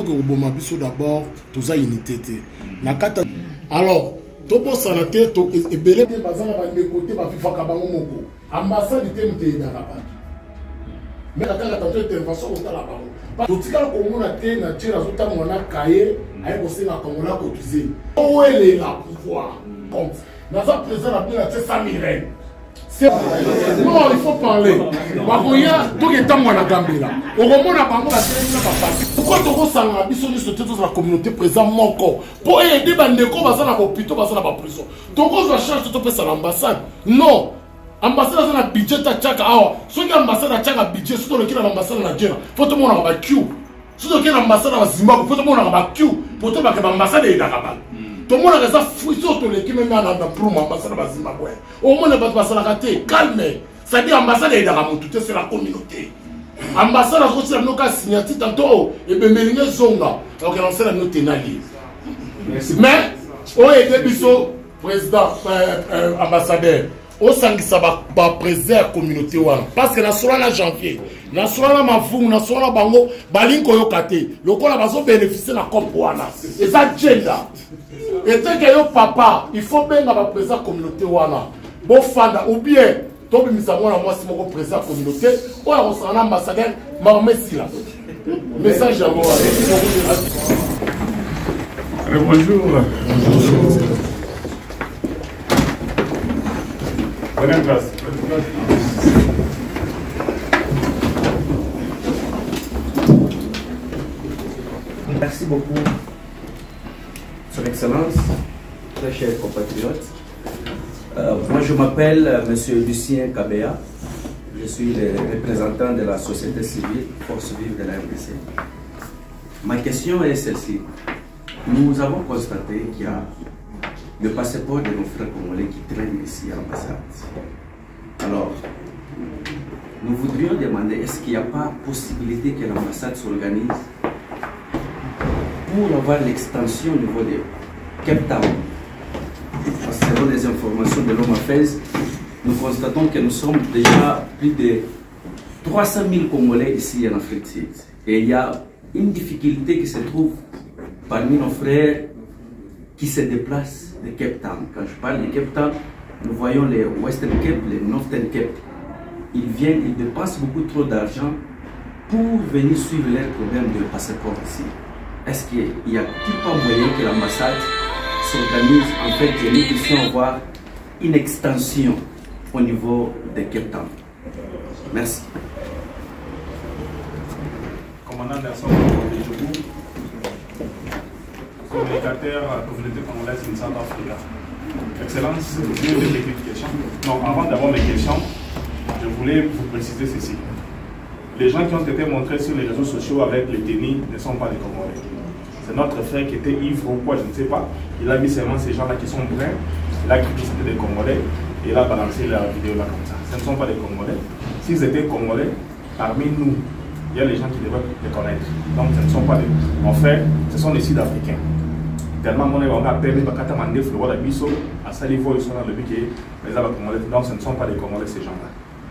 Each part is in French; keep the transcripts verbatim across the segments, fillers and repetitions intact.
que au Bomabiso d'abord, tout ça unité. Alors, tout pour ça, la tête, et belé, bazana va de côté, va fifa kabango moko. Ambassade de t'aider d'Araba. Mais la tête, t'as été intervention au Talabaro. Tout ce qu'on a été, n'a tiré à tout mon a caillé, avec aussi la Congola cotisé. Où elle est là, pouvoir. Comme, dans sa présence, la bien, c'est ça, Mireille. Non, il faut parler. Tout est temps à la Gambie. Au moment la banque, pourquoi tu ressens la mission de la communauté présente mon corps pour aider les gens à la hôpital, à la prison. Tu vas changer tout ça à l'ambassade. Non. L'ambassade a un budget à chaque heure. Si l'ambassade a un budget, si l'ambassade a un budget, il faut que tout le monde ait un queue. Si l'ambassade a un Zimbabwe, il faut que tout le monde ait un queue. Pour que l'ambassade ait un Dakar. Tout le monde a des fruits sur l'équipe même à l'ambassade de Zimbabwe. Au moins, les gens sont ratés. Calme. Ça dit l'ambassade est dans la montée, c'est la communauté. L'ambassade a reçu la note signature tantôt. Et bien, mais il y a une zone là. Donc, on sait la note pénalisée. Mais, on est le président, ambassadeur. On sent que ça va préserver la communauté. Parce que dans le janvier, dans le mafou, dans le bango, balinko yokate. Le coup, on va bénéficier de la COP. Et ça, gender. Et tant que yo papa, il faut bien présenter la communauté. Bon fanda, ou bien, tout le monde moi si je présente la communauté, ou alors on s'en ambassadeur, mais si là. Message à moi. Bonjour. Bonjour. Prenez place. Merci beaucoup, Son Excellence, très chers compatriotes. Euh, moi, je m'appelle euh, Monsieur Lucien Kabea. Je suis le représentant de la société civile, Force Vive de la R D C. Ma question est celle-ci. Nous avons constaté qu'il y a le passeport de nos frères congolais qui traîne ici à l'ambassade. Alors, nous voudrions demander, est-ce qu'il n'y a pas possibilité que l'ambassade s'organise pour avoir l'extension au niveau de Cape Town? Parce que selon les informations de l'Home Affairs, nous constatons que nous sommes déjà plus de trois cent mille Congolais ici en Afrique du Sud. Et il y a une difficulté qui se trouve parmi nos frères qui se déplacent de Cape Town. Quand je parle de Cape Town, nous voyons les Western Cape, les Northern Cape. Ils viennent, ils dépensent beaucoup trop d'argent pour venir suivre leur problème de passeport ici. Est-ce qu'il n'y a-t-il pas moyen que l'ambassade s'organise en fait que nous puissions avoir une extension au niveau de Cape Town? Merci. Commandant Nelson Djougou, communicateur à la communauté congolaise in South Africa. Excellence, j'ai une petite question. Non, avant d'avoir mes questions, je voulais vous préciser ceci. Les gens qui ont été montrés sur les réseaux sociaux avec les tennis ne sont pas des Congolais. C'est notre frère qui était ivre ou quoi, je ne sais pas. Il a mis seulement ces gens-là qui sont bruns. Il a cru que c'était des Congolais et il a balancé la vidéo là comme ça. Ce ne sont pas des Congolais. S'ils étaient Congolais, parmi nous, il y a les gens qui devraient les connaître. Donc ce ne sont pas des... En fait, ce sont des Sud-Africains. Tellement mon on a permis de faire le roi de Bisso, à Salivo, ils sont dans le but que les Arabes Congolais. Donc ce ne sont pas des Congolais ces gens-là.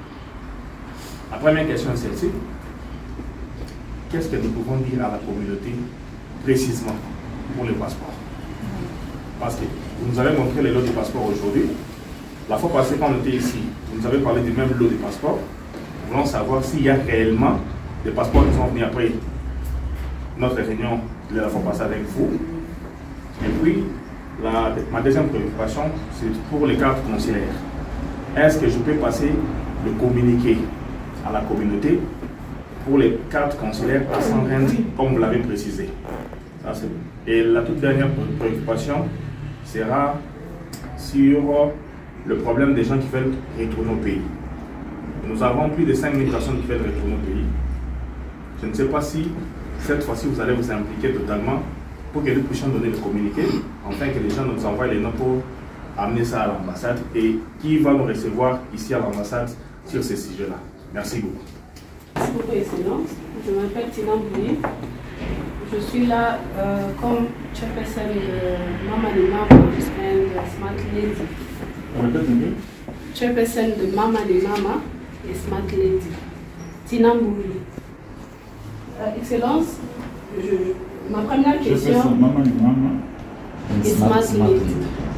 La première question est celle-ci. Qu'est-ce que nous pouvons dire à la communauté précisément pour le passeport? Parce que vous nous avez montré les lots du passeport aujourd'hui. La fois passée, quand on était ici, vous nous avez parlé du même lot de passeport. Nous voulons savoir s'il y a réellement des passeports qui sont venus après notre réunion de la fois passée avec vous. Et puis, la, ma deuxième préoccupation, c'est pour les cartes consulaires. Est-ce que je peux passer le communiqué à la communauté pour les cartes consulaires à cent vingt, comme vous l'avez précisé? Ça, et la toute dernière préoccupation sera sur le problème des gens qui veulent retourner au pays. Nous avons plus de cinq mille personnes qui veulent retourner au pays. Je ne sais pas si cette fois-ci vous allez vous impliquer totalement pour que nous puissions donner le communiqué, afin que les gens nous envoient les noms pour amener ça à l'ambassade et qui va nous recevoir ici à l'ambassade sur ces sujets-là. Merci beaucoup. Merci beaucoup, Excellence. Je m'appelle Tina Bouli. Je suis là euh, comme chairperson de Mama de Mama and Smart Lady. On répète mieux. Chairperson de Mama de Mama et Smart Lady. Tina Bouli. Euh, Excellence, je, ma première question. Maman et maman. It's smart limited.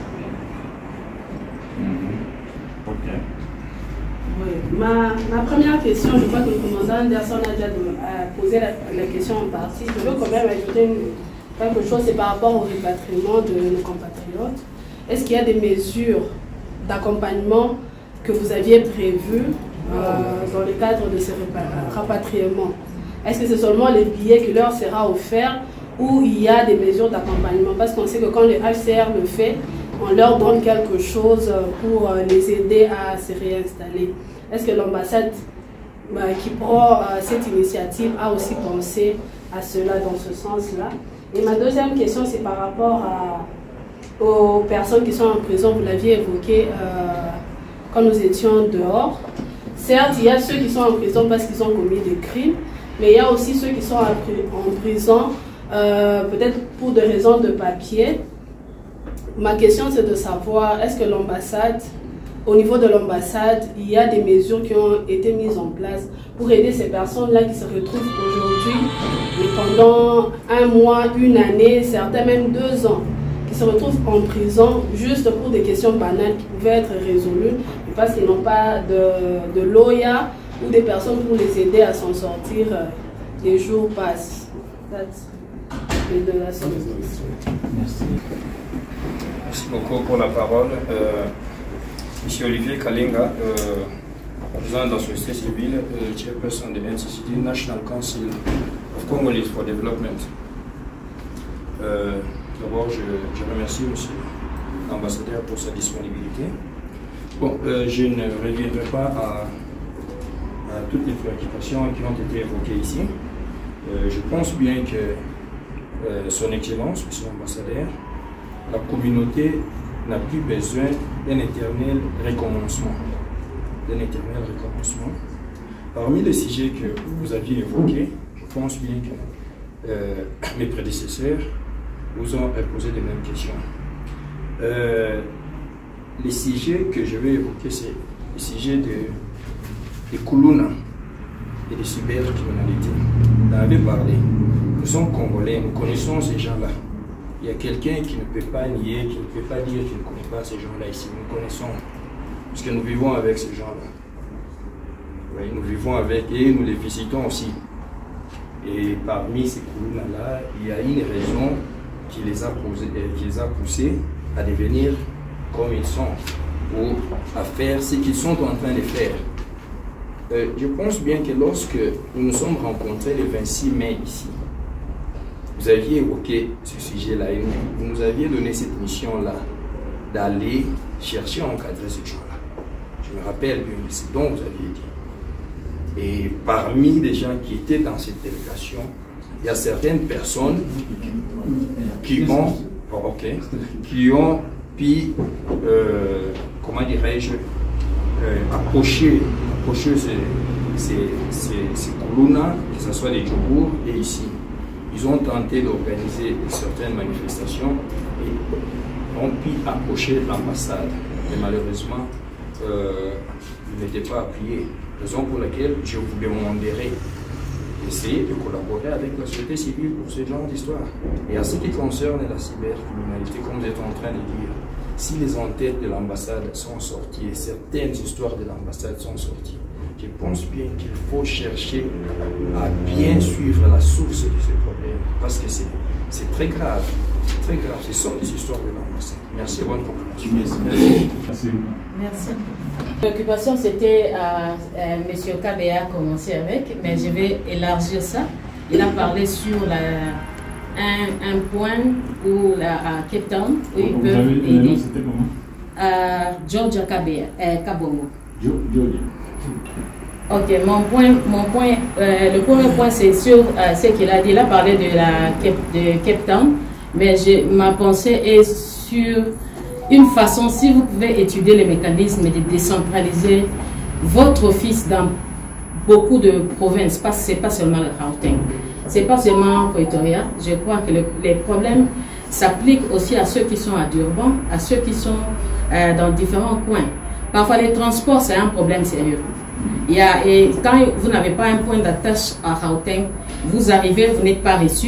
Ok. Oui. Ma, ma première question, je crois que le commandant Anderson a déjà euh, posé la, la question en partie. Je veux quand même ajouter une, quelque chose, c'est par rapport au répatriement de nos compatriotes. Est-ce qu'il y a des mesures d'accompagnement que vous aviez prévues euh, dans le cadre de ces rapatriements? Est-ce que c'est seulement les billets qui leur sera offert ou il y a des mesures d'accompagnement? Parce qu'on sait que quand le H C R le fait, on leur donne quelque chose pour les aider à se réinstaller. Est-ce que l'ambassade bah, qui prend euh, cette initiative a aussi pensé à cela dans ce sens-là? Et ma deuxième question, c'est par rapport à, aux personnes qui sont en prison. Vous l'aviez évoqué euh, quand nous étions dehors. Certes, il y a ceux qui sont en prison parce qu'ils ont commis des crimes, mais il y a aussi ceux qui sont en prison euh, peut-être pour des raisons de papier. Ma question, c'est de savoir, est-ce que l'ambassade, au niveau de l'ambassade, il y a des mesures qui ont été mises en place pour aider ces personnes-là qui se retrouvent aujourd'hui, et pendant un mois, une année, certains même deux ans, qui se retrouvent en prison juste pour des questions banales qui pouvaient être résolues, parce qu'ils n'ont pas de, de lawyer ou des personnes pour les aider à s'en sortir. Les jours passent. That's de la solution. Merci. Merci beaucoup pour la parole. Euh, Monsieur Olivier Kalinga, euh, président de la société civile, euh, chairperson de N C C D, National Council of Congolese for Development. Euh, D'abord, je, je remercie Monsieur l'ambassadeur pour sa disponibilité. Bon, euh, je ne reviendrai pas à, à toutes les préoccupations qui ont été évoquées ici. Euh, je pense bien que euh, Son Excellence, Monsieur l'ambassadeur, la communauté n'a plus besoin d'un éternel recommencement. D'un éternel recommencement. Parmi les sujets que vous aviez évoqués, je pense bien que euh, mes prédécesseurs vous ont posé les mêmes questions. Euh, les sujets que je vais évoquer, c'est les sujets de, de Kuluna et de cybercriminalité. Vous en avez parlé. Nous sommes Congolais, nous connaissons ces gens-là. Il y a quelqu'un qui ne peut pas nier, qui ne peut pas dire qu'il ne connaît pas ces gens-là ici. Nous connaissons, parce que nous vivons avec ces gens-là. Oui, nous vivons avec et nous les visitons aussi. Et parmi ces Kuluna-là, il y a une raison qui les a, posé, qui les a poussés à devenir comme ils sont, ou à faire ce qu'ils sont en train de faire. Euh, je pense bien que lorsque nous nous sommes rencontrés le vingt-six mai ici, vous aviez évoqué ce sujet-là et vous nous aviez donné cette mission-là d'aller chercher à encadrer ces gens-là. Je me rappelle bien de ce dont vous aviez dit. Et parmi les gens qui étaient dans cette délégation, il y a certaines personnes qui ont, oh, okay, qui ont pu, euh, comment dirais-je, euh, approcher, approcher ces, ces, ces, ces Kuluna, que ce soit des Djobour et ici. Ils ont tenté d'organiser certaines manifestations et ont pu approcher l'ambassade. Mais malheureusement, euh, ils n'étaient pas appuyés. Raison pour laquelle je vous demanderai d'essayer de collaborer avec la société civile pour ce genre d'histoire. Et à ce qui concerne la cybercriminalité, comme vous êtes en train de dire, si les entêtes de l'ambassade sont sorties et certaines histoires de l'ambassade sont sorties, je pense bien qu'il faut chercher à bien suivre la source de ce problème, parce que c'est très grave, très grave, ce sont des histoires de l'ambassade. Merci et bonne compréhension. Merci. Merci. Merci. L'occupation, c'était, euh, euh, M. Kabea a commencé avec, mais je vais élargir ça. Il a parlé sur la, un, un point où, la, à Cape Town, où ils peuvent avez, aider. C'était comment? Euh, Georgia Kabea, euh, Kabongo. Georgia. Ok, mon point, mon point euh, le premier point, c'est sur euh, ce qu'il a dit. Il a parlé de la Cape, de Cape Town, mais je, ma pensée est sur une façon, si vous pouvez étudier les mécanismes de décentraliser votre office dans beaucoup de provinces, ce n'est pas seulement le Gauteng, ce n'est pas seulement Pretoria. Je crois que le, les problèmes s'appliquent aussi à ceux qui sont à Durban, à ceux qui sont euh, dans différents coins. Parfois, les transports, c'est un problème sérieux. Il y a, et quand vous n'avez pas un point d'attache à Gauteng, vous arrivez, vous n'êtes pas reçu,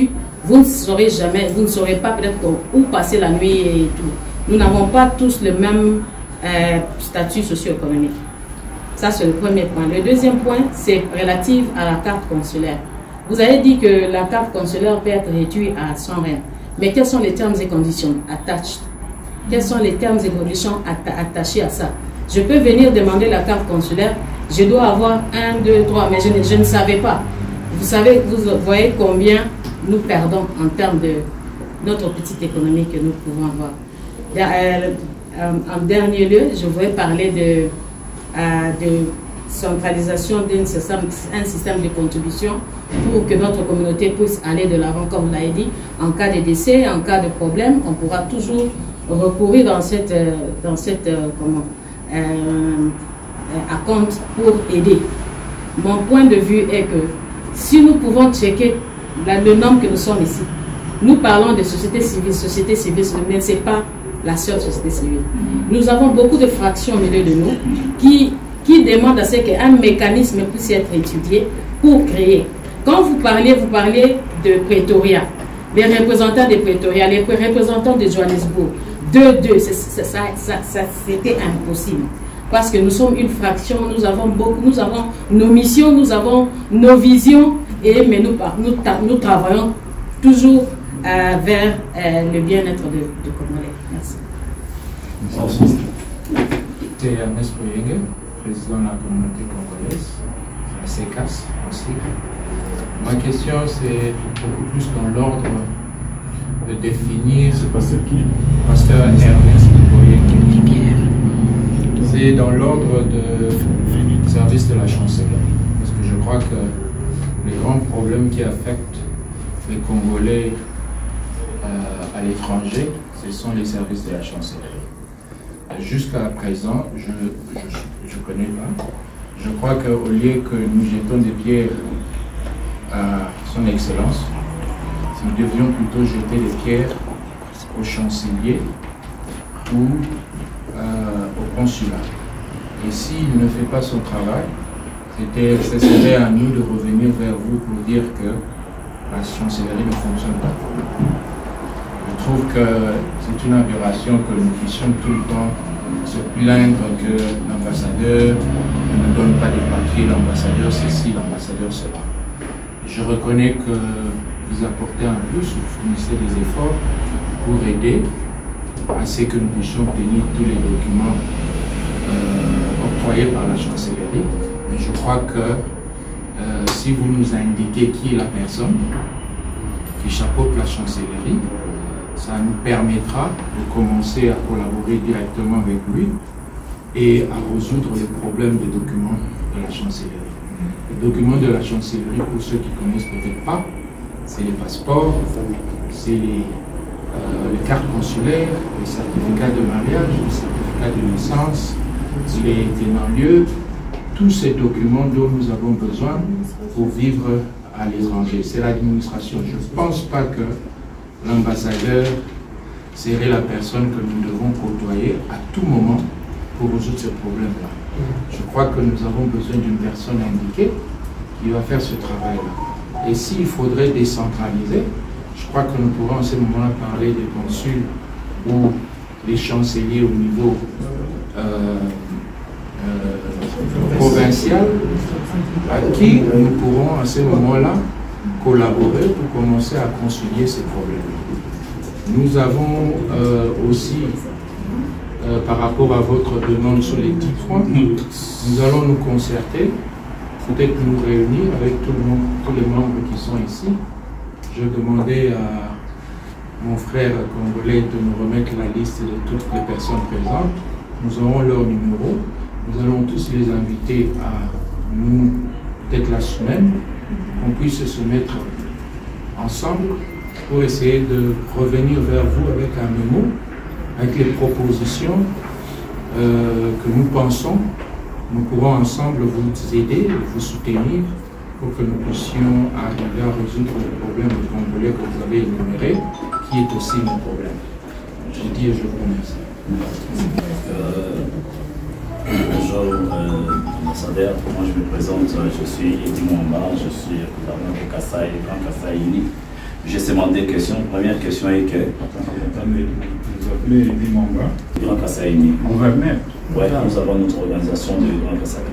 vous ne saurez jamais, vous ne saurez pas peut-être où passer la nuit et tout. Nous n'avons pas tous le même euh, statut socio-économique. Ça, c'est le premier point. Le deuxième point, c'est relatif à la carte consulaire. Vous avez dit que la carte consulaire peut être réduite à cent rand. Mais quels sont les termes et conditions attached? Quels sont les termes et conditions atta attachés à ça? Je peux venir demander la carte consulaire, je dois avoir un, deux, trois, mais je ne, je ne savais pas. Vous savez, vous voyez combien nous perdons en termes de notre petite économie que nous pouvons avoir. Euh, en dernier lieu, je voudrais parler de, euh, de centralisation d'un système, un système de contribution pour que notre communauté puisse aller de l'avant, comme vous l'avez dit. En cas de décès, en cas de problème, on pourra toujours recourir dans cette, dans cette comment, euh, à compte pour aider. Mon point de vue est que si nous pouvons checker la, le nombre que nous sommes ici, nous parlons de société civile, société civile, mais ce n'est pas la seule société civile. Nous avons beaucoup de fractions au milieu de nous qui, qui demandent à ce qu'un mécanisme puisse être étudié pour créer. Quand vous parliez, vous parliez de Pretoria, les représentants de Pretoria, les représentants de Johannesburg, deux, deux, ça, ça, ça, ça c'était impossible. Parce que nous sommes une fraction, nous avons beaucoup, nous avons nos missions, nous avons nos visions, et, mais nous, nous, nous travaillons toujours euh, vers euh, le bien-être de, de Congolais. Merci. C'est Ernest Boyenge, président de la communauté congolaise, la C E C A S aussi. Ma question, c'est beaucoup plus dans l'ordre de définir. C'est pasteur qui? Pasteur Ernest Boyenge. C'est dans l'ordre de service de la chancellerie. Parce que je crois que les grands problèmes qui affectent les Congolais euh, à l'étranger, ce sont les services de la chancellerie. Jusqu'à présent, je ne connais pas. Je crois qu'au lieu que nous jetons des pierres à son excellence, nous devions plutôt jeter des pierres au chancelier ou euh, au consulat. Et s'il ne fait pas son travail, ce serait à nous de revenir vers vous pour dire que la chancellerie ne fonctionne pas. Je trouve que c'est une aberration que nous puissions tout le temps se plaindre que l'ambassadeur ne nous donne pas des papiers, l'ambassadeur ceci, l'ambassadeur cela. Je reconnais que vous apportez un plus, vous fournissez des efforts pour aider à ce que nous puissions obtenir tous les documents euh, octroyés par la chancellerie. Mais je crois que euh, si vous nous indiquez qui est la personne qui chapeaute la chancellerie, ça nous permettra de commencer à collaborer directement avec lui et à résoudre les problèmes des documents de la chancellerie. Les documents de la chancellerie, pour ceux qui ne connaissent peut-être pas, c'est les passeports, c'est les, euh, les cartes consulaires, les certificats de mariage, les certificats de naissance, les tenants-lieux, tous ces documents dont nous avons besoin pour vivre à l'étranger. C'est l'administration. Je ne pense pas que l'ambassadeur serait la personne que nous devons côtoyer à tout moment pour résoudre ces problèmes-là. Je crois que nous avons besoin d'une personne indiquée qui va faire ce travail-là. Et s'il faudrait décentraliser, je crois que nous pourrons en ce moment-là parler des consuls ou des chanceliers au niveau euh, euh, provincial, à qui nous pourrons en ce moment-là collaborer pour commencer à concilier ces problèmes. Nous avons euh, aussi, euh, par rapport à votre demande sur les dix points, nous allons nous concerter, peut-être nous réunir avec tout le monde, tous les membres qui sont ici. Je demandais à mon frère congolais de nous remettre la liste de toutes les personnes présentes. Nous aurons leur numéro. Nous allons tous les inviter à nous, peut-être la semaine, qu'on puisse se mettre ensemble pour essayer de revenir vers vous avec un mémo, avec les propositions euh, que nous pensons. Nous pourrons ensemble vous aider, vous soutenir pour que nous puissions arriver à résoudre le problème du Congolais que vous avez énuméré, qui est aussi mon problème. Je dis et je vous remercie. Euh, bonjour, euh, ambassadeur. Moi je me présente, je suis Eddy Mwamba, je suis gouverneur de Kasaï, Grand Kasaï Uni. J'ai seulement deux questions. Première question est que... Attendez, vous appelez Eddie Mamba. Grand Kassaïni. Gouverneur. Oui, nous avons notre organisation de Grand Kassaïni.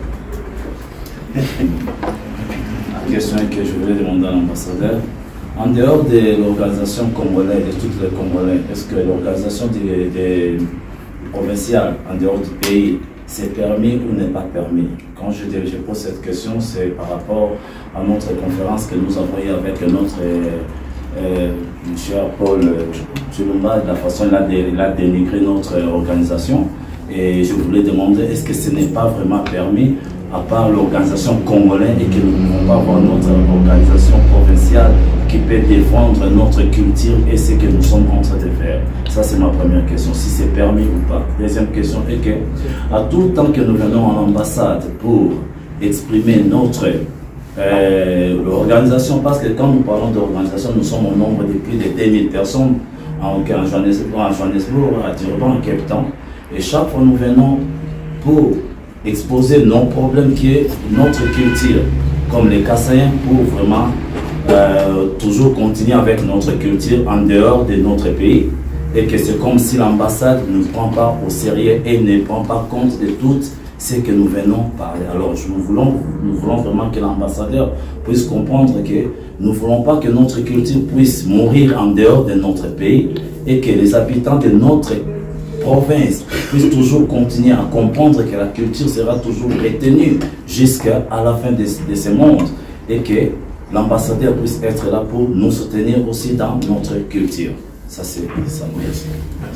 La question est que je voulais demander à l'ambassadeur, en dehors de l'organisation congolaise, de toutes les Congolais, est-ce que l'organisation des, des provinciales en dehors du pays, c'est permis ou n'est pas permis? Quand je, je pose cette question, c'est par rapport à notre conférence que nous avons eue avec notre euh, cher Paul Chilumba, de la façon dont il a dénigré notre organisation. Et je voulais demander, est-ce que ce n'est pas vraiment permis, à part l'organisation congolaise, et que nous ne pouvons pas avoir notre organisation provinciale qui peut défendre notre culture et ce que nous sommes en train de faire? Ça, c'est ma première question, si c'est permis ou pas. Deuxième question est que, à tout temps que nous venons en ambassade pour exprimer notre euh, organisation, parce que quand nous parlons d'organisation, nous sommes au nombre de plus de deux mille personnes en, en, Johannesburg, en Johannesburg, à Durban, en Cape Town, et chaque fois nous venons pour exposer nos problèmes qui est notre culture, comme les Kassaïens, pour vraiment euh, toujours continuer avec notre culture en dehors de notre pays, et que c'est comme si l'ambassade ne prend pas au sérieux et ne prend pas compte de tout ce que nous venons parler. Alors nous voulons, nous voulons vraiment que l'ambassadeur puisse comprendre que nous ne voulons pas que notre culture puisse mourir en dehors de notre pays, et que les habitants de notre province puissent toujours continuer à comprendre que la culture sera toujours retenue jusqu'à la fin de, de ce monde, et que l'ambassadeur puisse être là pour nous soutenir aussi dans notre culture. Ça, c'est ça. Merci.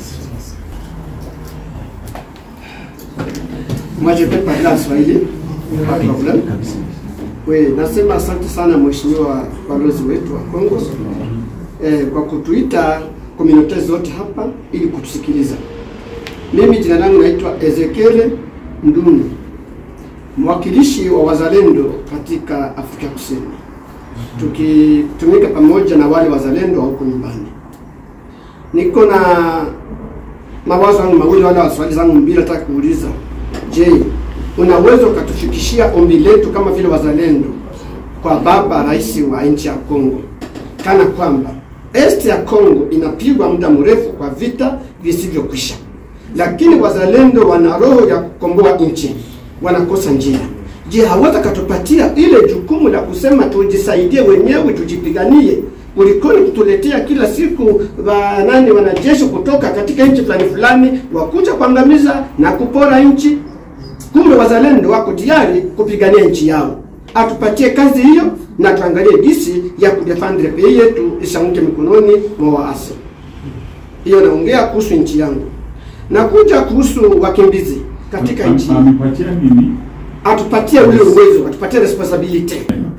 Moi, je peux parler en Swahili, pas de problème. Oui, nasema asante sana mheshimiwa balozi wetu wa Kongo eh, kwa kutuita komunote zote hapa ili kutusikiliza. Mimi jina langu naitwa Ezekiel Ndunu, mwakilishi wa wazalendo katika Afrika Kusini, tukitumika pamoja na wale wazalendo huko nyumbani. Niko na mawazo yangu mawili wala swali zangu mbili nataka kuuliza. Je, unaweza ukatufikishia ombi letu kama vile wazalendo kwa baba rais wa nchi ya Kongo, kana kwamba este ya Kongo inapigwa muda mrefu kwa vita visivyokwisha, lakini wazalendo wana roho ya kukomboa nchi, wanakosa njia. Je, hawata katupatia ile jukumu la kusema tujisaidie wenyewe, tujipiganie, kulikoni kutuletea kila siku wanani wanajeshi kutoka katika nchi fulani fulani wakuja kuangamiza na kupora nchi? Kumbe wazalendo wako tayari kupigania nchi yao. Atupatie kazi hiyo na tuangalie jinsi ya kudefendre pays yetu isianguke mikononi mwa waasi. Hiyo naongea kuhusu nchi yangu. Na kuja kuhusu wakimbizi katika nchi. Atupatie ule uwezo, atupatie responsibility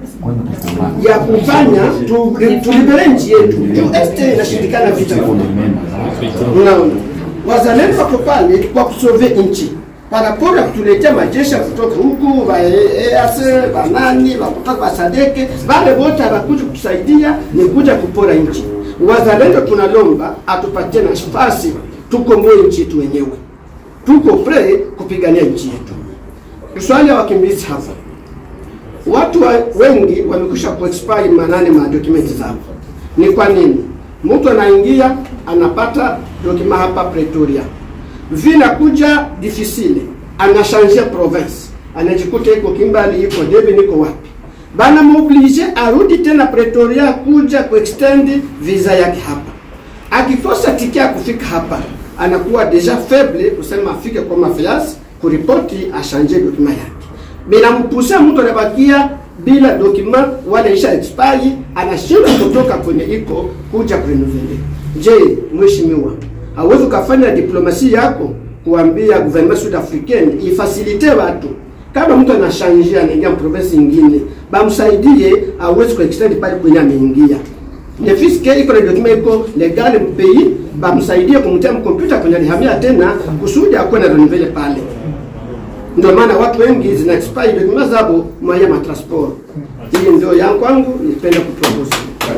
ya kufanya tulibere nchi yetu. Juu este inashirikana vita. Unaona, wazalendo wako pale kwa kusove nchi. Parapora kutuletea majeshi kutoka huku wa E A C, banani, wa kutoka wa Sadeke, wale wote wanakuja kutusaidia ni kuja kupora nchi. Wazalendo tunalomba atupatie nafasi tukomboe nchi yetu wenyewe. Tuko pre kupigania nchi yetu. Swali ya wakimbizi hapa. Watu wa, wengi wamekusha kuexpire manane ma dokumenti zao. Ni kwa nini? Mtu anaingia anapata dokima hapa Pretoria. Vina kuja difficile, anashangia province, anajikuta iko Kimbali, iko Debe, niko wapi. Bana mobilize arudi tena Pretoria kuja kuextend visa yake hapa. Akikosa tikia kufika hapa, anakuwa deja faible kusema afike kwa mafias, kuripoti ashangie dokima yake. Bila mpusa mtu anabakia bila dokima wala isha expire, anashindwa kutoka kwenye iko kuja kurenovate. Je, mheshimiwa, hawezi kufanya diplomasia yako kuambia gouvernement sud-africaine ifasilite watu kama mtu anashangia anaingia province nyingine, bamsaidie aweze kuextend pale kwenye ameingia. Ne fiske iko na document iko legal mpei, bamsaidie kumtia kompyuta kwenye hamia tena kusudi akone renouveler pale. Ndio maana watu wengi zina expire document zao mwaya ma transport. Hii ndio yangu kwangu nipenda kupropose.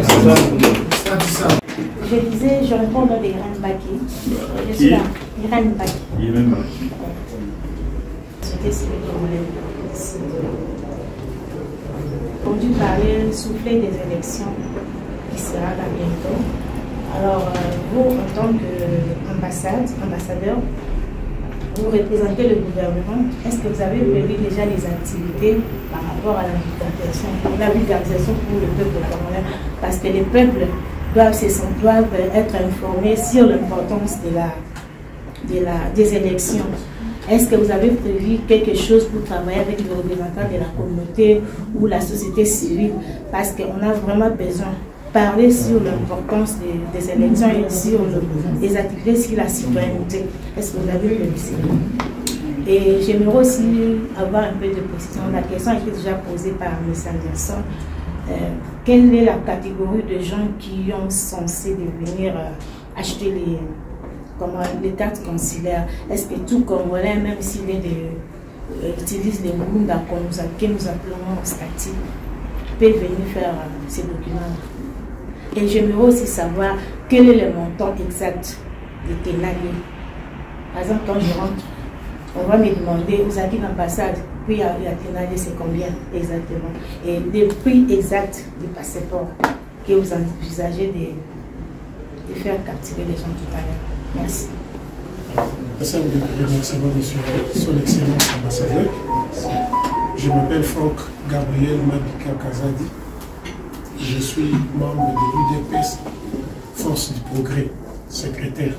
Je disais, je réponds dans les Irène Baki. Je suis là, Irène Baki. Irène Baki. C'était ce que je voulais entendu parler, souffler des élections qui sera là bientôt. Alors, euh, vous, en tant qu'ambassade, ambassadeur, vous représentez le gouvernement. Est-ce que vous avez prévu déjà les activités par rapport à la vulgarisation, la vulgarisation pour le peuple congolais? Parce que les peuples doivent, doivent être informés sur l'importance de la, de la, des élections. Est-ce que vous avez prévu quelque chose pour travailler avec les représentants de la communauté ou la société civile? Parce qu'on a vraiment besoin de parler sur l'importance des, des élections et sur le, les activités sur la citoyenneté. Est-ce que vous avez prévu ça? Et j'aimerais aussi avoir un peu de précision. La question a été déjà posée par M. Anderson. Euh, quelle est la catégorie de gens qui ont censé devenir euh, acheter les... Comment, les cartes consulaires? Est-ce que tout Congolais, même s'il est de, euh, utilise les Munda que nous appelons stati, peut venir faire euh, ces documents? Et j'aimerais aussi savoir quel est le montant exact des ténaliers. Par exemple, quand je rentre, on va me demander aux acquis d'ambassade, puis à la ténalier, c'est combien exactement? Et le prix exact du passeport que vous envisagez de, de faire capturer les gens tout à l'heure. Merci. Merci à vous, monsieur son excellence ambassadeur. Je m'appelle Franck Gabriel Mabika Kazadi. Je suis membre de l'U D P S, Force du Progrès, secrétaire.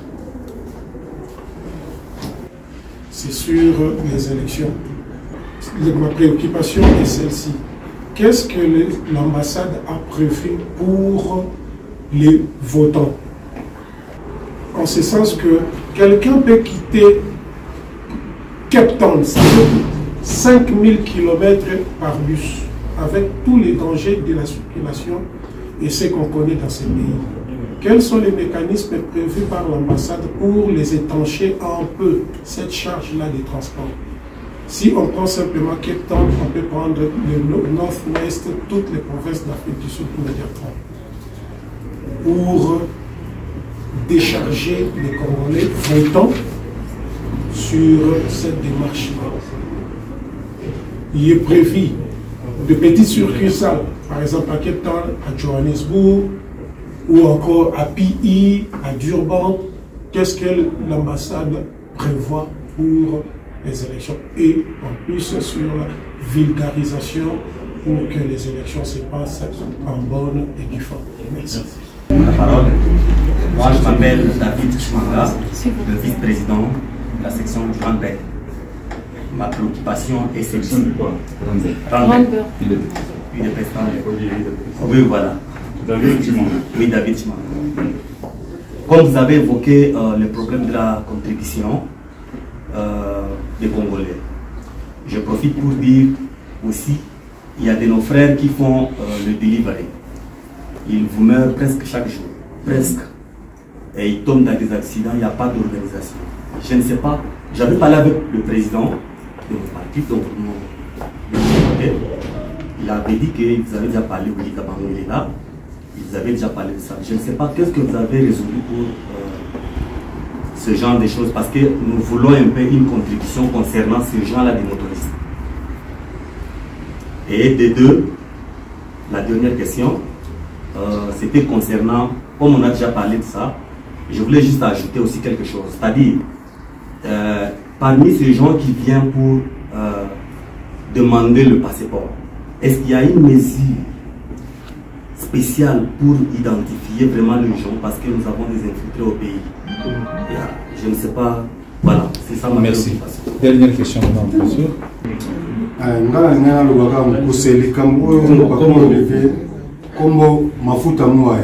C'est sur les élections. Ma préoccupation est celle-ci. Qu'est-ce que l'ambassade a prévu pour les votants? En ce sens que quelqu'un peut quitter Cape Town, cinq mille kilomètres par bus, avec tous les dangers de la circulation et ce qu'on connaît dans ces pays. Quels sont les mécanismes prévus par l'ambassade pour les étancher un peu cette charge-là des transports? Si on prend simplement Cape Town, on peut prendre le Nord-Ouest, toutes les provinces d'Afrique du Sud immédiatement. Pour décharger les Congolais votants sur cette démarche-là. Il est prévu de petites succursales, par exemple à Cape Town, à Johannesburg, ou encore à P I, à Durban. Qu'est-ce que l'ambassade prévoit pour les élections? Et en plus sur la vulgarisation pour que les élections se passent en bonne et due forme. Merci. La parole. Moi, je m'appelle David Chimanga, le vice-président de la section Grand Bec. Ma préoccupation est celle-ci. Grand Bec. Oui, voilà. David Chimanga. Oui, David Chimanga. Comme vous avez évoqué euh, le problème de la contribution euh, des Congolais, je profite pour dire aussi, il y a de nos frères qui font euh, le delivery. Ils vous meurent presque chaque jour, presque. Et ils tombent dans des accidents, il n'y a pas d'organisation. Je ne sais pas, j'avais parlé avec le président de votre parti, donc il avait dit que vous avez déjà parlé, Willy Kabango, il est là, ils avaient déjà parlé de ça. Je ne sais pas qu'est-ce que vous avez résolu pour euh, ce genre de choses, parce que nous voulons un peu une contribution concernant ce genre-là des motoristes. Et de deux, la dernière question, Euh, c'était concernant, comme on a déjà parlé de ça, je voulais juste ajouter aussi quelque chose. C'est-à-dire, euh, parmi ces gens qui viennent pour euh, demander le passeport, est-ce qu'il y a une mesure spéciale pour identifier vraiment les gens, parce que nous avons des infiltrés au pays? Je ne sais pas. Voilà, c'est ça ma Merci. Dernière question, madame, bien sûr. Comme mafuta mwaya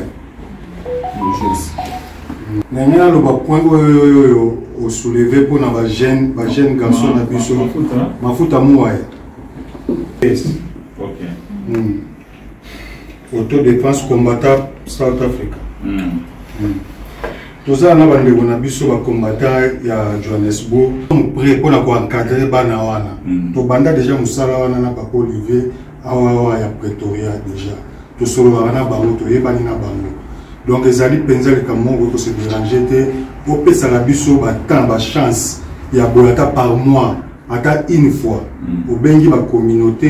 nanga aloba point oyo o soulever pour na ba jeune ba jeune garçon na biso mafuta mwaya. OK. Mm. Autodéfense combattant South Africa. Mm. Mm. Toza na ba ndeko na biso ba combattant ya Johannesburg prêt pour na ko encadrer bana wana. To banda déjà musala wana na Papa Olivier awa ya Pretoria déjà. Tout solo wana bango to yebani na bango. Donc les alliés penza le kamongo ko se déranger te au pesa la biso ba temps ba chance ya boyata par mois ata une fois au bengi ba communauté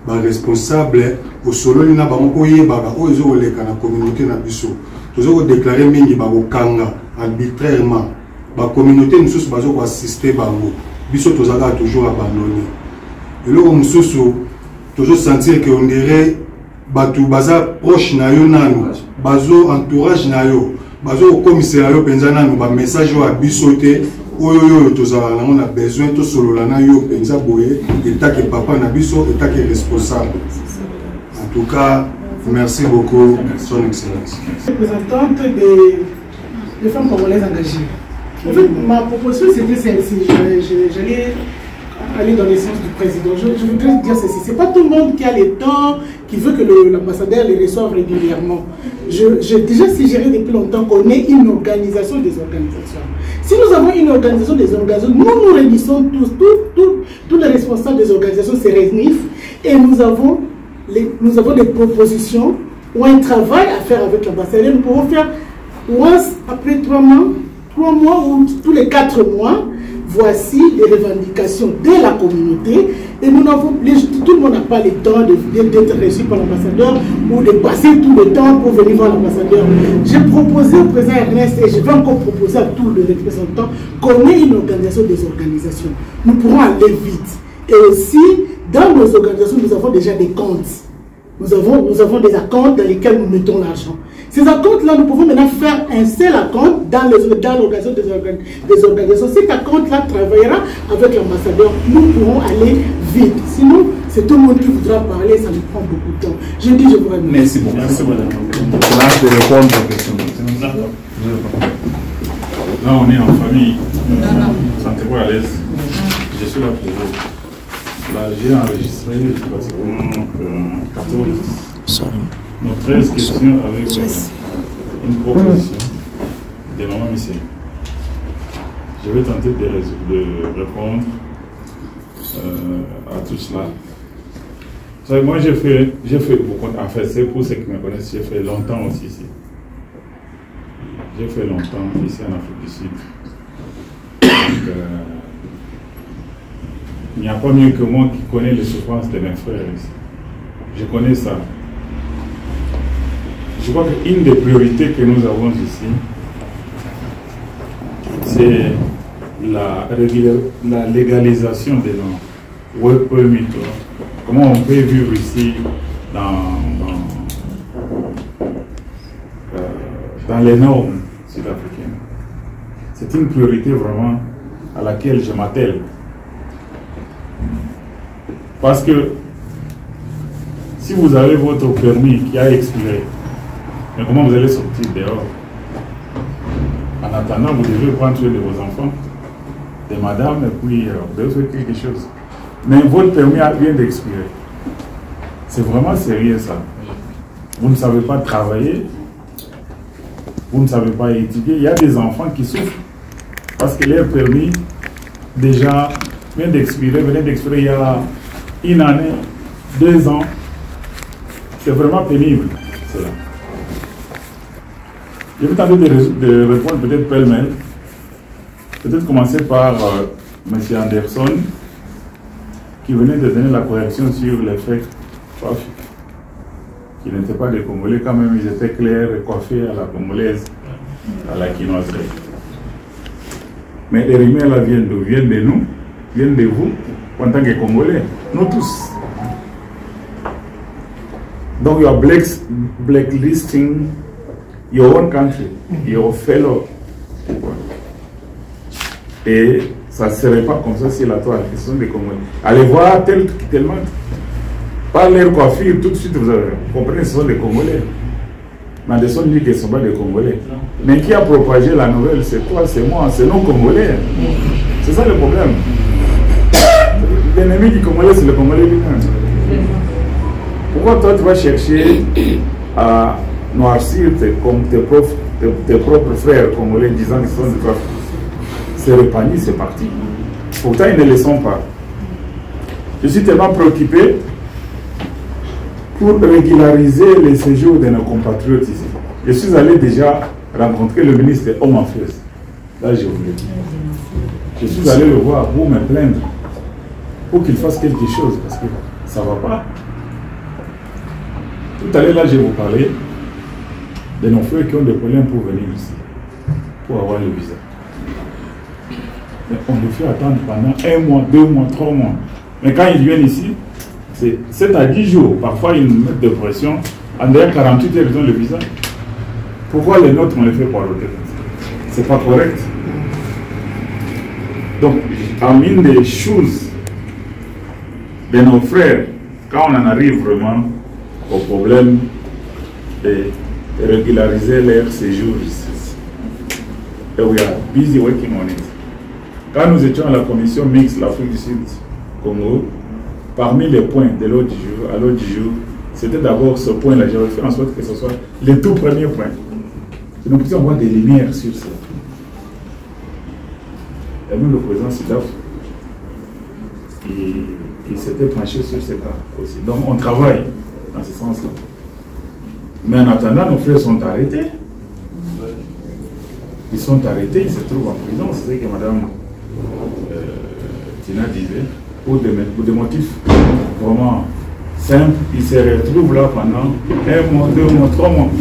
ba responsable au solo na ba moko yebaka o ezo koleka na communauté na biso tozo ko déclarer mingi ba ko kanga arbitrairement ba communauté mususu bazo ko assister bango biso tozaka toujours abandonné eloko mususu tozo sentir que on dirait batu baza proche na yo nanu bazo entourage na yo bazo commissaire yo penza nanu ba message wa biso te oyo oyo tozala nango na besoin to solola na yo penza boye état que papa na biso état que responsable. En tout cas, merci beaucoup son excellence. Représentante des, des femmes congolaises engagées. En fait, ma proposition c'était celle-ci. J'allais aller dans le sens du président. Je, je voudrais dire ceci. C'est pas tout le monde qui a le temps, qui veut que l'ambassadeur les reçoive régulièrement. J'ai déjà suggéré depuis longtemps qu'on ait une organisation des organisations. Si nous avons une organisation des organisations, nous nous réunissons tous, tous, tous, tous les responsables des organisations se réunissent et nous avons, les, nous avons des propositions ou un travail à faire avec l'ambassadeur. Nous pouvons faire once après trois mois, trois mois ou tous les quatre mois. Voici les revendications de la communauté et nous n'avons tout le monde n'a pas le temps d'être reçu par l'ambassadeur ou de passer tout le temps pour venir voir l'ambassadeur. J'ai proposé au président Ernest et je vais encore proposer à tous les représentants qu'on ait une organisation des organisations. Nous pourrons aller vite. Et aussi, dans nos organisations, nous avons déjà des comptes. Nous avons, nous avons des comptes dans lesquels nous mettons l'argent. Ces comptes-là, nous pouvons maintenant faire un seul compte dans l'organisation des, organ des organisations. Cet compte-là travaillera avec l'ambassadeur. Nous pourrons aller vite. Sinon, c'est tout le monde qui voudra parler, ça nous prend beaucoup de temps. Je dis, je vous remercie. Merci beaucoup. Merci, madame. Là, je vais répondre aux questions. Là, on est en famille. Sentez-vous à l'aise. Je suis là pour vous. Là, j'ai enregistré pratiquement quatorze. Nos treize questions avec euh, une proposition de maman Michel. Je vais tenter de, de répondre euh, à tout cela. Vous savez, moi j'ai fait, j'ai fait beaucoup, en fait c'est pour ceux qui me connaissent, j'ai fait longtemps aussi ici. J'ai fait longtemps ici en Afrique du Sud. Donc, euh, il n'y a pas mieux que moi qui connais les souffrances de mes frères ici. Je connais ça. Je crois qu'une des priorités que nous avons ici, c'est la, la légalisation de nos work permits. Comment on peut vivre ici dans, dans, euh, dans les normes sud-africaines. C'est une priorité vraiment à laquelle je m'attelle. Parce que si vous avez votre permis qui a expiré, mais comment vous allez sortir dehors? En attendant, vous devez prendre soin de vos enfants, de madame, et puis euh, vous devez faire quelque chose. Mais votre permis vient d'expirer. C'est vraiment sérieux ça. Vous ne savez pas travailler, vous ne savez pas étudier. Il y a des enfants qui souffrent parce que leur permis déjà vient d'expirer, venait d'expirer il y a une année, deux ans. C'est vraiment pénible cela. Je vais tenter de, de répondre peut-être pêle-mêle. Peut-être commencer par euh, M. Anderson, qui venait de donner la correction sur les faits coiffés, qui n'étaient pas des Congolais, quand même ils étaient clairs et coiffés à la congolaise, à la quinoiserie. Mais les rimes là viennent d'où? Viennent de nous, viennent de vous, en tant que Congolais, nous tous. Donc you are black, blacklisting your own country, your fellow people. Et ça ne serait pas comme ça si la toile, ce sont des Congolais. Allez voir tel, tellement, par leur coiffure, tout de suite vous, avez, vous comprenez, ce sont des Congolais. Mais des sont dit que ce ne sont pas des Congolais. Mais qui a propagé la nouvelle, c'est toi, c'est moi, c'est non Congolais. C'est ça le problème. L'ennemi du Congolais, c'est le Congolais lui-même. Pourquoi toi tu vas chercher à noircir tes, comme tes, profs, tes, tes propres frères congolais disant qu'ils sont des profs? C'est repanni, c'est parti. Pourtant ils ne le sont pas. Je suis tellement préoccupé pour régulariser les séjours de nos compatriotes ici. Je suis allé déjà rencontrer le ministre des Home Affairs. Là je vous le dis. Je suis allé le voir pour me plaindre, pour qu'il fasse quelque chose, parce que ça ne va pas. Tout à l'heure, là, je vais vous parler de nos frères qui ont des problèmes pour venir ici, pour avoir le visa. Mais on les fait attendre pendant un mois, deux mois, trois mois. Mais quand ils viennent ici, c'est sept à dix jours. Parfois, ils nous mettent de pression. En derrière quarante-huit heures, ils ont le visa. Pourquoi les nôtres, on les fait par l'hôtel? C'est pas correct. Donc, parmi des choses de nos frères, quand on en arrive vraiment au problème de régulariser leur séjour ici, et we are busy working on it. Quand nous étions à la commission mixte l'Afrique du Sud, Congo, parmi les points de l'autre jour, à l'autre jour, c'était d'abord ce point-là. J'avais fait en sorte que ce soit les tout premiers points. Et nous puissions avoir des lumières sur ça. Et même le président Sidaf, il, il s'était penché sur ce cas aussi. Donc on travaille dans ce sens-là. Mais en attendant, nos frères sont arrêtés. Ils sont arrêtés, ils se trouvent en prison. C'est ce que Mme euh, Tina disait. Pour des, pour des motifs vraiment simples, ils se retrouvent là pendant un mois, deux mois, trois mois.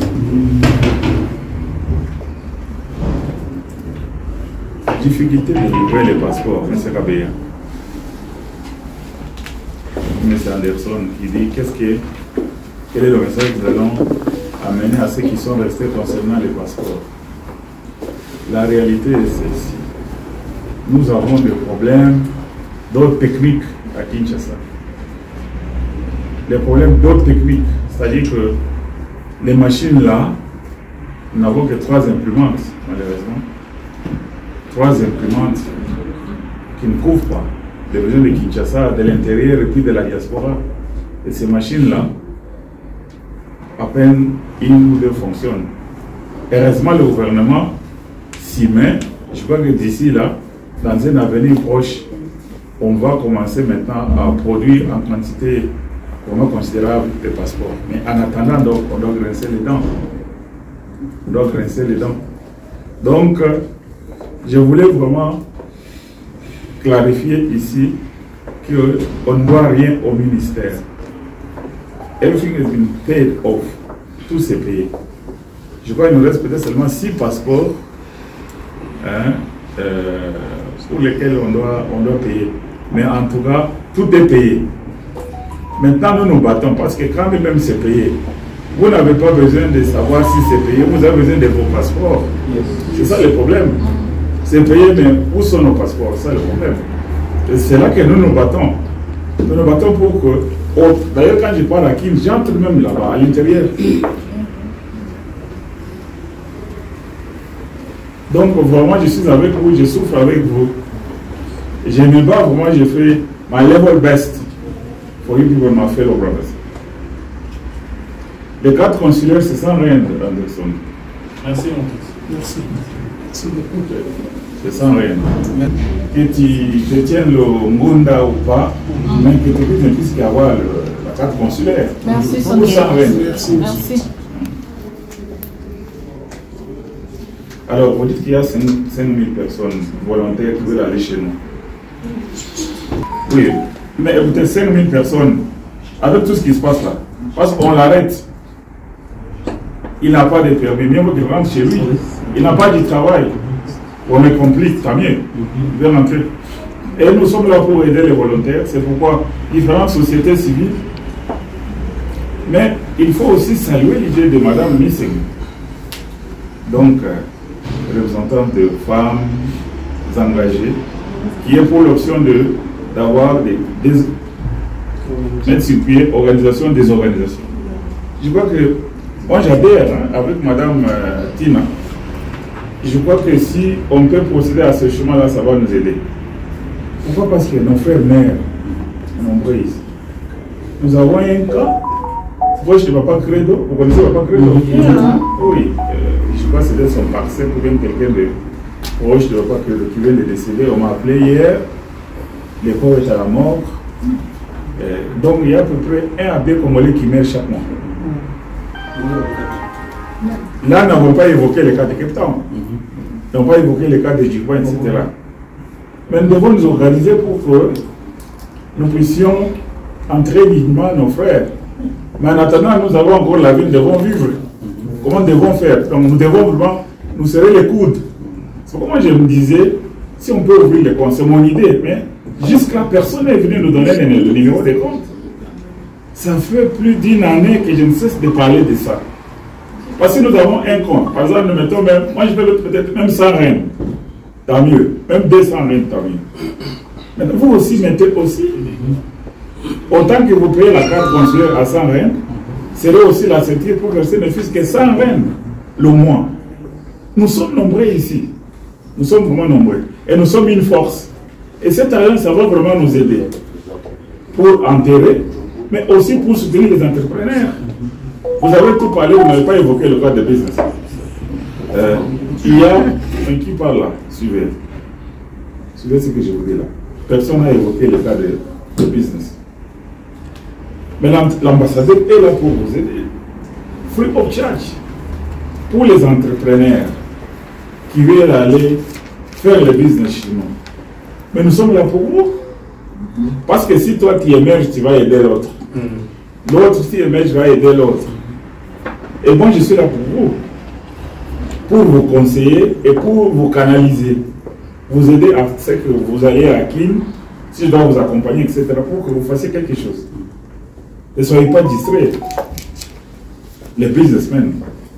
Difficulté de livrer les passeports, M. Kabea. M. Anderson qui dit qu'est-ce que, quel est le message que nous allons amener à ceux qui sont restés concernant les passeports. La réalité est celle-ci. Nous avons des problèmes d'ordre technique à Kinshasa. Les problèmes d'ordre technique, c'est-à-dire que les machines là, nous n'avons que trois imprimantes, malheureusement. Trois imprimantes qui ne couvrent pas les besoins de Kinshasa, de l'intérieur et puis de la diaspora. Et ces machines-là, à peine une ou deux fonctionnent. Heureusement, le gouvernement s'y met. Je crois que d'ici là, dans un avenir proche, on va commencer maintenant à produire en quantité vraiment considérable de passeports. Mais en attendant, donc, on doit grincer les dents. On doit grincer les dents. Donc, je voulais vraiment clarifier ici qu'on ne doit rien au ministère. Everything has been paid off. Tout s'est payé. Je crois qu'il nous reste peut-être seulement six passeports hein, euh, pour lesquels on doit, on doit payer. Mais en tout cas, tout est payé. Maintenant, nous nous battons parce que quand même c'est payé, vous n'avez pas besoin de savoir si c'est payé, vous avez besoin de vos passeports. C'est ça le problème. C'est payé, mais où sont nos passeports? C'est ça le problème. Et c'est là que nous nous battons. Nous nous battons pour que... Oh, d'ailleurs, quand je parle à Kim, j'entre même là-bas, à l'intérieur. Donc, vraiment, je suis avec vous, je souffre avec vous. Je me bats, vraiment, je fais my level best for you people, my fellow brothers. Les quatre consulaires, c'est sans rien, Anderson. Merci, mon fils. Merci. Merci beaucoup. C'est sans rien. Que tu, tu tiennes le Munda ou pas, mais que tu puisses puisses avoir le, la carte consulaire. Merci, sans rien. Merci. Merci. Alors, vous dites qu'il y a cinq mille personnes volontaires qui veulent aller chez nous. Oui, mais écoutez, cinq mille personnes, avec tout ce qui se passe là, parce qu'on l'arrête. Il n'a pas de permis, mieux qu'il rentre chez lui. Il n'a pas de travail. On est complice, tant mieux. Il veut rentrer. Et nous sommes là pour aider les volontaires. C'est pourquoi différentes sociétés civiles. Mais il faut aussi saluer l'idée de Mme Missing. Donc, euh, représentante de femmes engagées, qui est pour l'option de d'avoir des, des mettre sur pied organisation des organisations. Je crois que moi j'adhère hein, avec Mme euh, Tina. Je crois que si on peut procéder à ce chemin-là, ça va nous aider. Pourquoi? Parce que nos frères mères, nombreux ici. Nous avons un cas. Moi, je ne vais pas Credo. Vous connaissez Papa Credo? Oui. Euh, je crois que c'était son parcelle ou bien quelqu'un de proche de Papa Credo qui vient de décéder. On m'a appelé hier. Le corps est à la mort. Euh, donc, il y a à peu près un à deux Congolais qui meurent chaque mois. Là, nous n'avons pas évoqué le cas de Cape Town. Nous n'avons pas évoqué le cas de Djibouti, et cetera. Mais nous devons nous organiser pour que nous puissions entrer dignement nos frères. Mais en attendant, nous avons encore la vie, nous devons vivre. Comment nous devons faire? Donc nous devons vraiment nous serrer les coudes. C'est pourquoi je me disais, si on peut ouvrir les comptes, c'est mon idée, mais jusqu'à personne n'est venu nous donner le, le numéro des comptes. Ça fait plus d'une année que je ne cesse de parler de ça. Parce que nous avons un compte. Par exemple, nous mettons même, moi je peux peut-être même cent rennes. Tant mieux. Même deux cents rennes, tant mieux. Mais vous aussi mettez aussi. Autant que vous payez la carte consulaire à cent rennes, c'est là aussi la certitude pour verser ne fût-ce que cent rennes le mois. Nous sommes nombreux ici. Nous sommes vraiment nombreux. Et nous sommes une force. Et cet argent, ça va vraiment nous aider pour enterrer, mais aussi pour soutenir les entrepreneurs. Vous avez tout parlé, vous n'avez pas évoqué le cadre de business. Euh, il y a un qui parle là, suivez. Suivez ce que je vous dis là. Personne n'a évoqué le cadre de, de business. Mais l'ambassadeur est là pour vous aider. Free of charge. Pour les entrepreneurs qui veulent aller faire le business chez nous. Mais nous sommes là pour vous. Parce que si toi tu émerges, tu vas aider l'autre. L'autre, si émerge, va aider l'autre. Et moi, je suis là pour vous. Pour vous conseiller et pour vous canaliser. Vous aider à ce que vous allez à Kin, si je dois vous accompagner, et cetera, pour que vous fassiez quelque chose. Ne soyez pas distraits. Les businessmen.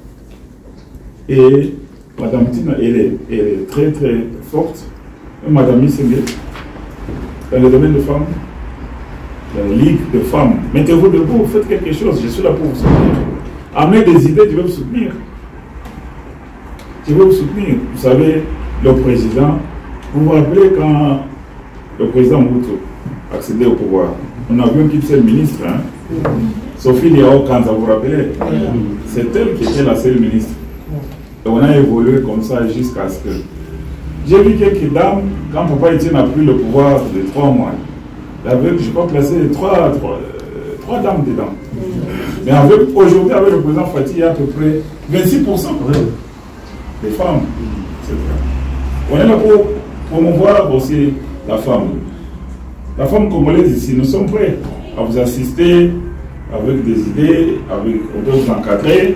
Et Madame Tina, elle est, elle est très très forte. Et Madame Missenge, dans le domaine de femmes, la Ligue de femmes. Mettez-vous debout, faites quelque chose. Je suis là pour vous soutenir. Amenez des idées, je vais vous soutenir. Je vais vous soutenir. Vous savez, le président, vous vous rappelez quand le président Mobutu accédait au pouvoir, on a vu un petit seul ministre, hein? Sophie Liao Kanza, vous vous rappelez? C'est elle qui était la seule ministre. Et on a évolué comme ça jusqu'à ce que... J'ai vu quelques dames, quand Papa Etienne a pris le pouvoir de trois mois, il y avait, je crois, placé trois, trois, euh, trois dames dedans. Mais aujourd'hui, avec le président Fatih, il y a à peu près vingt-six pour cent des femmes. On est là pour promouvoir aussi la femme. La femme congolaise ici, nous sommes prêts à vous assister avec des idées, avec d'autres encadrés.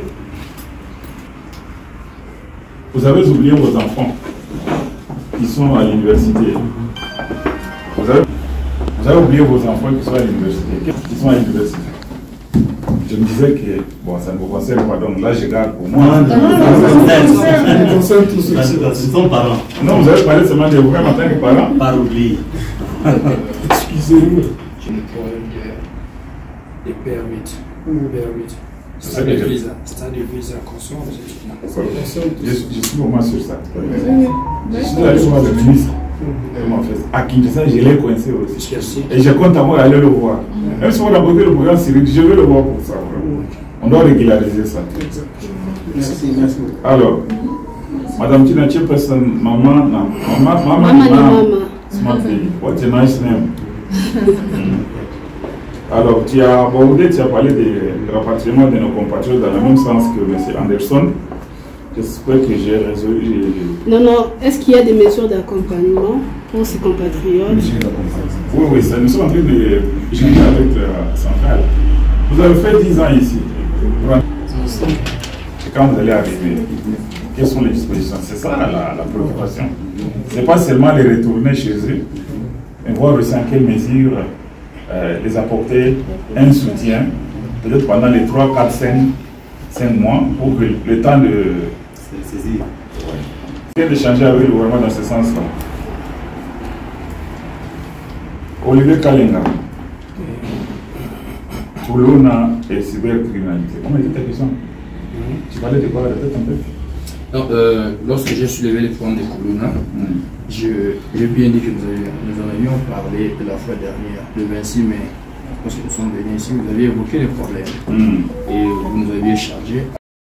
Vous avez oublié vos enfants qui sont à l'université. Vous avez, vous avez oublié vos enfants qui sont à l'université. Qui sont à l'université. Je me disais que, bon, ça ne vous concerne pas, donc là je garde pour moi. Non, non, ça me concerne tous ceux qui sont parents. Non, vous avez parlé seulement de vous-même en tant que parent. Par oubli. Excusez-moi. J'ai le problème des permis. Permis. C'est des visas. C'est des visas conscients aux étudiants. Je suis vraiment sur ça. Je suis allé voir le ministre. À Kinshasa, je l'ai coincé aussi. Et je compte à moi aller le voir. Même si on a voté le programme Syrique, je vais le voir pour ça. On doit régulariser ça. Merci, merci. Alors, Madame Tina, tu es personne, maman, non. Maman, maman, maman. Smart lady. What's a nice name? Alors, tu as abordé, tu as parlé du rapatriement de nos compatriotes dans le même sens que M. Anderson. J'espère que j'ai résolu. Non, non. Est-ce qu'il y a des mesures d'accompagnement pour ces compatriotes? Oui, oui, ça, nous sommes en train de gérer avec la centrale. Vous avez fait dix ans ici. Et quand vous allez arriver, quelles sont les dispositions? C'est ça la, la préoccupation. Ce n'est pas seulement les retourner chez eux, mais voir aussi en quelle mesure euh, les apporter un soutien, peut-être pendant les trois, quatre, cinq mois, pour que le temps de saisir. Je viens d'échanger avec le gouvernement dans ce sens-là. Olivier Kalenga, Toulona et cybercriminalité. Comment était ta question? Tu parlais de quoi? Répète un peu. Non, euh, lorsque j'ai soulevé le point de Koulouna, mm. j'ai bien dit que nous, avions, nous en avions parlé de la fois dernière, le vingt-six mai, lorsque nous sommes venus ici, vous aviez évoqué les problèmes mm. et vous nous aviez chargé